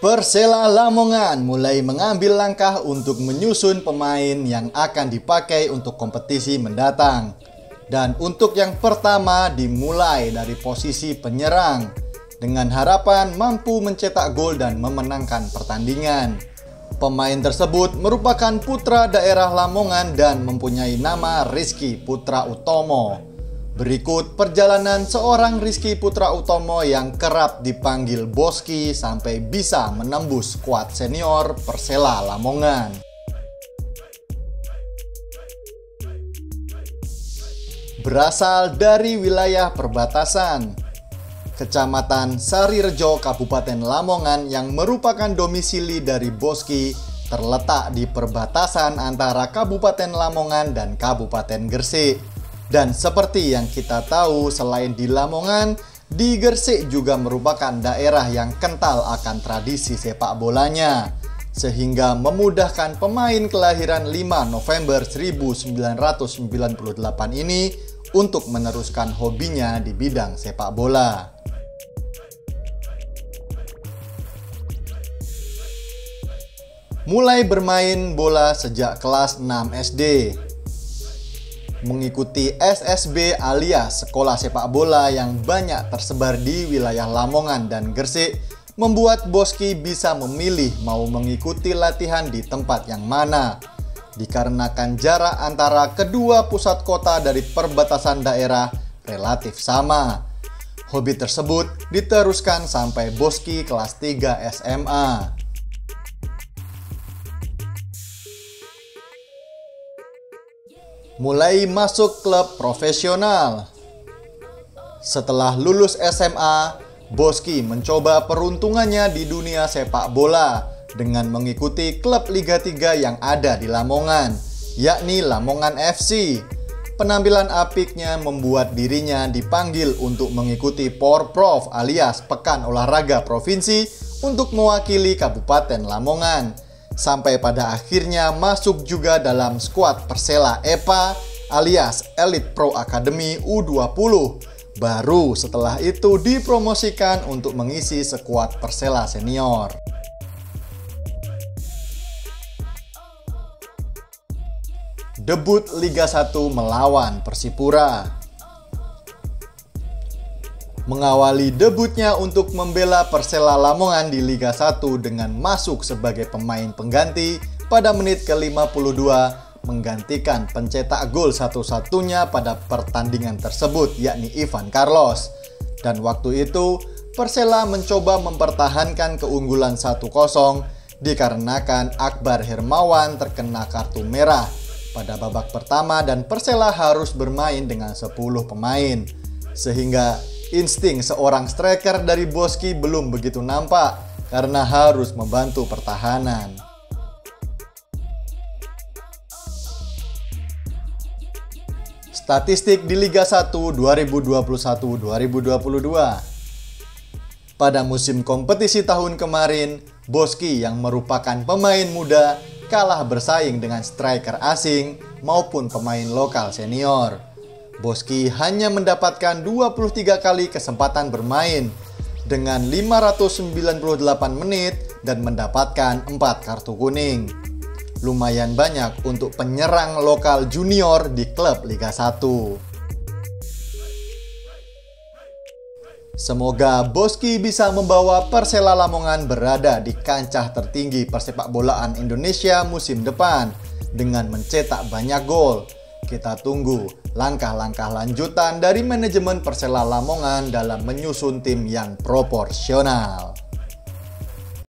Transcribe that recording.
Persela Lamongan mulai mengambil langkah untuk menyusun pemain yang akan dipakai untuk kompetisi mendatang. Dan untuk yang pertama dimulai dari posisi penyerang dengan harapan mampu mencetak gol dan memenangkan pertandingan. Pemain tersebut merupakan putra daerah Lamongan dan mempunyai nama Rizky Putra Utomo. Berikut perjalanan seorang Rizky Putra Utomo yang kerap dipanggil Boski sampai bisa menembus skuad senior Persela Lamongan. Berasal dari wilayah perbatasan, Kecamatan Sarirejo, Kabupaten Lamongan yang merupakan domisili dari Boski terletak di perbatasan antara Kabupaten Lamongan dan Kabupaten Gresik. Dan seperti yang kita tahu, selain di Lamongan, di Gresik juga merupakan daerah yang kental akan tradisi sepak bolanya, sehingga memudahkan pemain kelahiran 5 November 1998 ini untuk meneruskan hobinya di bidang sepak bola. Mulai bermain bola sejak kelas 6 SD. Mengikuti SSB alias sekolah sepak bola yang banyak tersebar di wilayah Lamongan dan Gresik, membuat Boski bisa memilih mau mengikuti latihan di tempat yang mana. Dikarenakan jarak antara kedua pusat kota dari perbatasan daerah relatif sama. Hobi tersebut diteruskan sampai Boski kelas 3 SMA. Mulai masuk klub profesional. Setelah lulus SMA, Boski mencoba peruntungannya di dunia sepak bola dengan mengikuti klub Liga 3 yang ada di Lamongan, yakni Lamongan FC. Penampilan apiknya membuat dirinya dipanggil untuk mengikuti Porprov alias Pekan Olahraga Provinsi untuk mewakili Kabupaten Lamongan. Sampai pada akhirnya masuk juga dalam skuad Persela EPA alias Elite Pro Academy U20. Baru setelah itu dipromosikan untuk mengisi skuad Persela Senior. Debut Liga 1 melawan Persipura. Mengawali debutnya untuk membela Persela Lamongan di Liga 1 dengan masuk sebagai pemain pengganti pada menit ke-52, menggantikan pencetak gol satu-satunya pada pertandingan tersebut, yakni Ivan Carlos. Dan waktu itu Persela mencoba mempertahankan keunggulan 1-0 dikarenakan Akbar Hermawan terkena kartu merah pada babak pertama dan Persela harus bermain dengan 10 pemain. Sehingga insting seorang striker dari Boski belum begitu nampak karena harus membantu pertahanan. Statistik di Liga 1 2021-2022. Pada musim kompetisi tahun kemarin, Boski yang merupakan pemain muda kalah bersaing dengan striker asing maupun pemain lokal senior. Boski hanya mendapatkan 23 kali kesempatan bermain dengan 598 menit dan mendapatkan 4 kartu kuning. Lumayan banyak untuk penyerang lokal junior di klub Liga 1. Semoga Boski bisa membawa Persela Lamongan berada di kancah tertinggi persepak bolaan Indonesia musim depan dengan mencetak banyak gol. Kita tunggu langkah-langkah lanjutan dari manajemen Persela Lamongan dalam menyusun tim yang proporsional.